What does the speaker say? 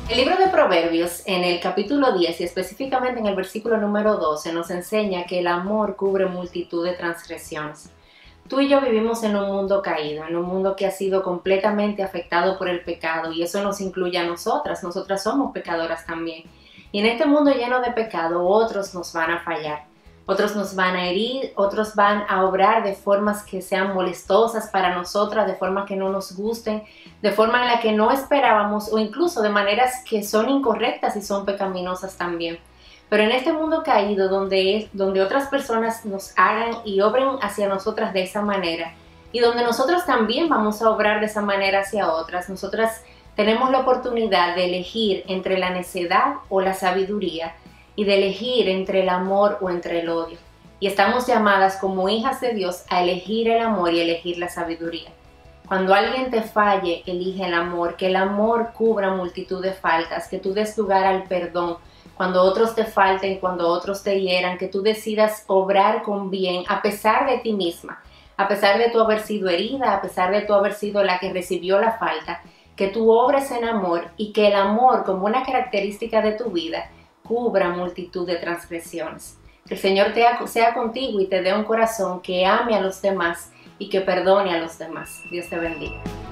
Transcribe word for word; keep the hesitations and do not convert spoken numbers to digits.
El libro de Proverbios, en el capítulo diez y específicamente en el versículo número doce, nos enseña que el amor cubre multitud de transgresiones. Tú y yo vivimos en un mundo caído, en un mundo que ha sido completamente afectado por el pecado, y eso nos incluye a nosotras. Nosotras somos pecadoras también. Y en este mundo lleno de pecado, otros nos van a fallar. Otros nos van a herir, otros van a obrar de formas que sean molestosas para nosotras, de formas que no nos gusten, de forma en la que no esperábamos o incluso de maneras que son incorrectas y son pecaminosas también. Pero en este mundo caído, donde, es, donde otras personas nos hagan y obren hacia nosotras de esa manera, y donde nosotros también vamos a obrar de esa manera hacia otras, nosotras tenemos la oportunidad de elegir entre la necedad o la sabiduría, y de elegir entre el amor o entre el odio. Y estamos llamadas como hijas de Dios a elegir el amor y elegir la sabiduría. Cuando alguien te falle, elige el amor, que el amor cubra multitud de faltas, que tú des lugar al perdón. Cuando otros te falten, cuando otros te hieran, que tú decidas obrar con bien a pesar de ti misma, a pesar de tu haber sido herida, a pesar de tu haber sido la que recibió la falta, que tú obres en amor y que el amor como una característica de tu vida cubra multitud de transgresiones. Que el Señor te sea contigo y te dé un corazón que ame a los demás y que perdone a los demás. Dios te bendiga.